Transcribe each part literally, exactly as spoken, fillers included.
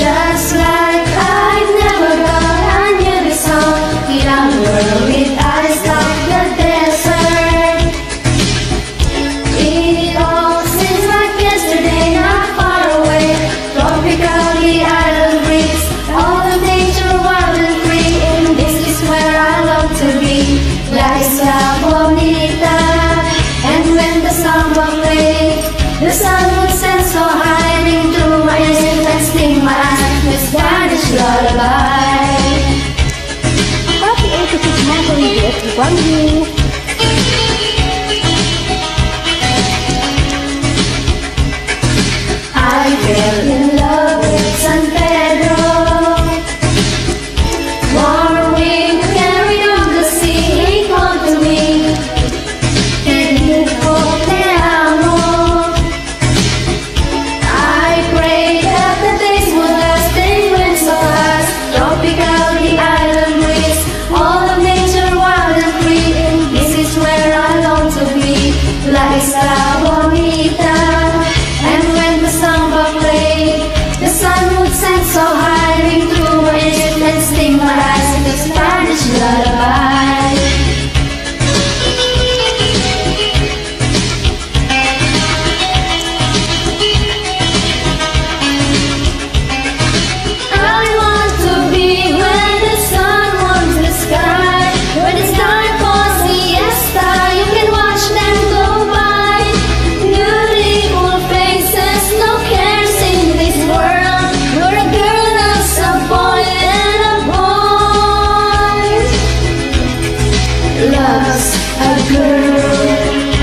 Just like I've never gone, I knew the song. Young girl with eyes like the desert. It all seems like yesterday, not far away. Tropically island breeze, all of nature wild and free. And this is where I long to be, La Isla Bonita. And when the samba played, the sun would send so hiding through my ears and sting my eyes with Spanish lullaby. Happy eighty-fifth Monthly to everyone. I fell in love with San Pedro. Warm wind carried on the sea, he called to me. Te dijo te amo. I prayed that the days would last, they went so fast. Tropical, the island breeze, all of nature wild and free. This is where I long to be, La Isla Bonita. And when the samba played, the sun would send so hiding through my ears and sting my eyes with a Spanish lullaby. I want to be when the sun warms the sky. When it's time for siesta, you can watch them go by. Beautiful faces, no cares in this world. You're a girl loves a boy and a boy loves a girl.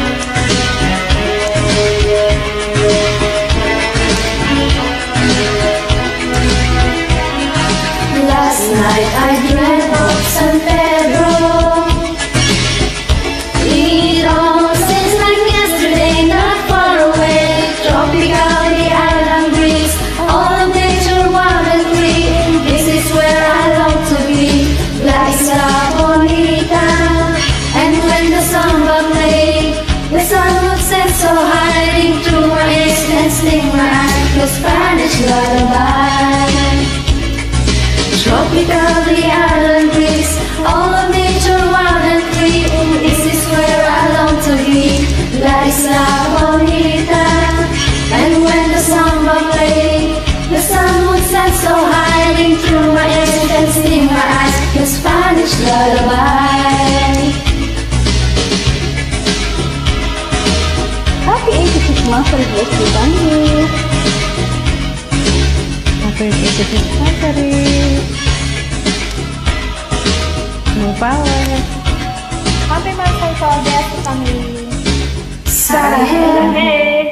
Last night I dreamt of San Pedro. It all seems like yesterday, not far away. Tropical, the island breeze, all of nature wild and free. This is where I long to be, La Isla Bonita. And when the samba played, the sun would set so hiding through my ears and sting my eyes with Spanish lullaby. Tropical, the island breeze, all of nature wild and free. This is where I long to be, La Isla Bonita. And when the samba played, the sun would set so hiding through my ears and sting my eyes with Spanish lullaby. Happy eighty-fifth Monthly to everyone. Happy eighty-fifth Monthly. No power. Happy birthday to all the family. Sahel.